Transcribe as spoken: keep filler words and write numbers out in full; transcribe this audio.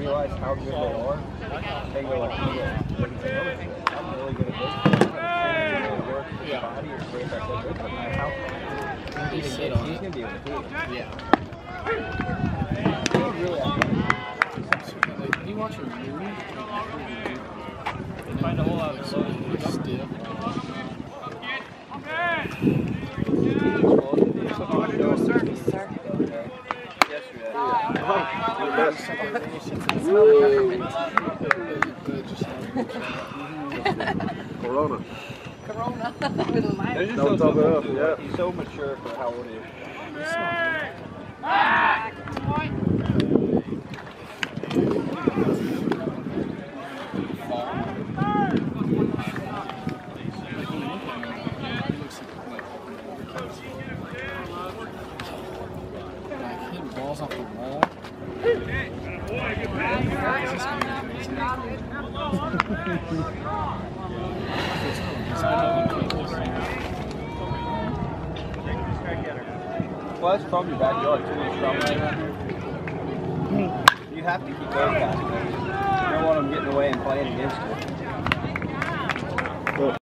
realize how good they are, they go like, they go, I'm really good at this. Work with your body or great at that, but no matter how he's he's going to be able to do it. Yeah. He's really athletic. Like, you watch him move, Find a hole out of the load. stiff. Corona. Corona with a light. They're just Don't so top it up, simple. yeah. He's so mature for how old he is. Balls off the wall. Well, that's from your backyard too. It's from right around here. You have to keep those guys. You don't want them getting away and playing against you.